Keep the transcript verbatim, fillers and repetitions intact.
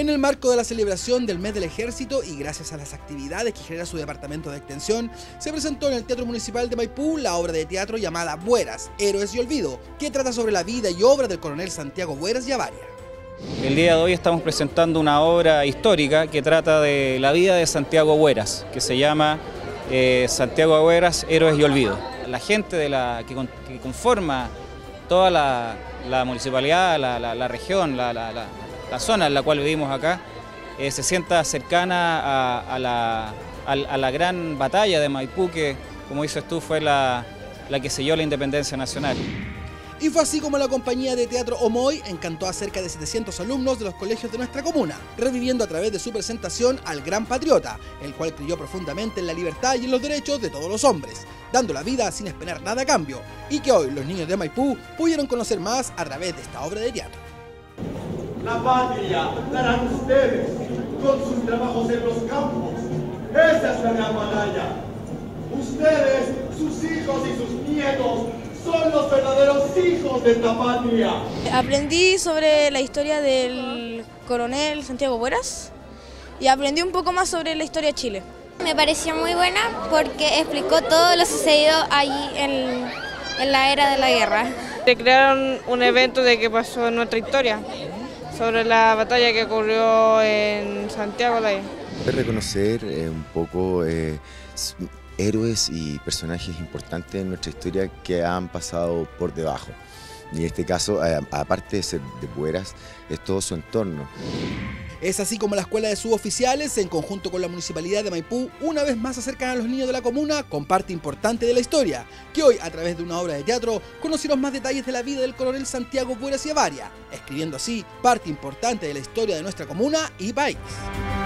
En el marco de la celebración del mes del Ejército y gracias a las actividades que genera su departamento de extensión, se presentó en el Teatro Municipal de Maipú la obra de teatro llamada Bueras, Héroes y Olvido, que trata sobre la vida y obra del coronel Santiago Bueras Yavaria. El día de hoy estamos presentando una obra histórica que trata de la vida de Santiago Bueras, que se llama eh, Santiago Bueras, Héroes y Olvido. La gente de la, que, con, que conforma toda la, la municipalidad, la, la, la región, la, la, la, la zona en la cual vivimos acá, eh, se sienta cercana a, a, la, a, a la gran batalla de Maipú, que, como dices tú, fue la, la que selló la independencia nacional. Y fue así como la compañía de teatro Omoy encantó a cerca de setecientos alumnos de los colegios de nuestra comuna, reviviendo a través de su presentación al gran patriota, el cual creyó profundamente en la libertad y en los derechos de todos los hombres, dando la vida sin esperar nada a cambio, y que hoy los niños de Maipú pudieron conocer más a través de esta obra de teatro. La patria darán ustedes con sus trabajos en los campos. Esa es la gran batalla. Ustedes, sus hijos y sus nietos, son los verdaderos hijos de esta patria. Aprendí sobre la historia del coronel Santiago Bueras y aprendí un poco más sobre la historia de Chile. Me pareció muy buena porque explicó todo lo sucedido allí en, en la era de la guerra. Crearon un evento de que pasó en nuestra historia, sobre la batalla que ocurrió en Santiago de ahí. Reconocer eh, un poco eh, héroes y personajes importantes en nuestra historia que han pasado por debajo. Y en este caso, eh, aparte de ser de Bueras, es todo su entorno. Es así como la Escuela de Suboficiales, en conjunto con la Municipalidad de Maipú, una vez más acercan a los niños de la comuna con parte importante de la historia, que hoy, a través de una obra de teatro, conocieron más detalles de la vida del coronel Santiago Bueras Yavaria, escribiendo así parte importante de la historia de nuestra comuna y país.